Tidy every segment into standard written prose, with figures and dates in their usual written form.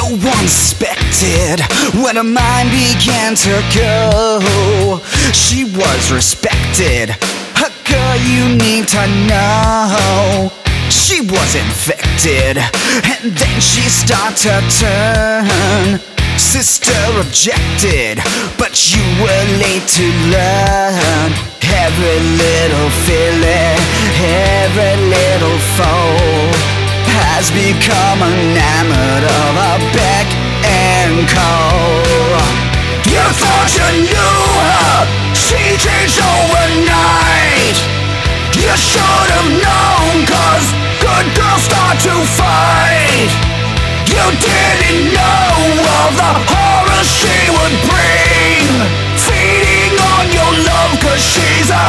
No one suspected when her mind began to go. She was respected, a girl you need to know. She was infected, and then she started to turn. Sister objected, but you were late to learn. Every little feeling, every little foe has become enamored of a beck and call. You thought you knew her, she changed overnight. You should have known, 'cause good girls start to fight. You didn't know of the horror she would bring, feeding on your love 'cause she's a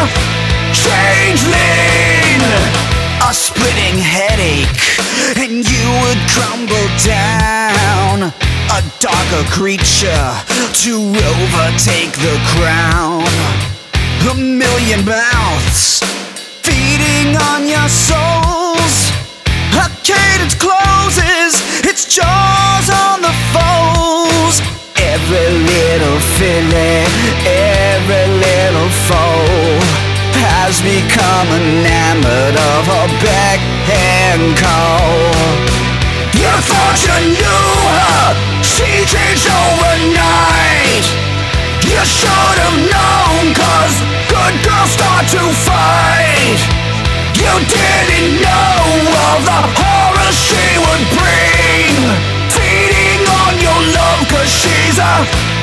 changeling. A splitting headache and you would crumble down, a darker creature to overtake the crown. A million mouths feeding on your souls, a cadence closes its jaws on the foes. Every little feeling, every little foe has become enamored of her beck and call. You thought you knew her, she changed overnight. You should have known, 'cause good girls start to fight. You didn't know of the horror she would bring, feeding on your love 'cause she's a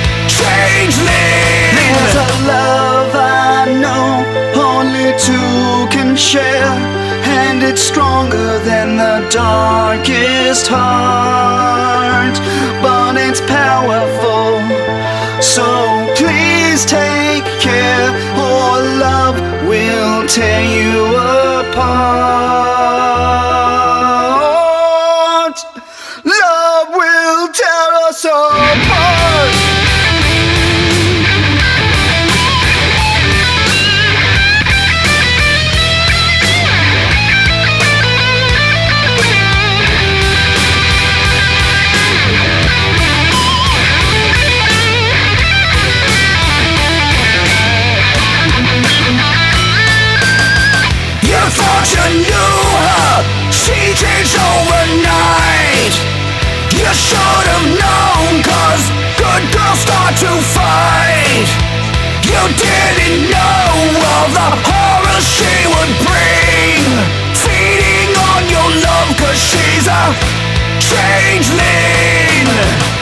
changeling. There's a love I know only two can share, and it's stronger than the darkest heart, but it's powerful, so please take care, or love will tear you apart. Love will tear us apart. You knew her, she changed overnight. You should have known, 'cause good girls start to fight. You didn't know of the horror she would bring, feeding on your love 'cause she's a changeling.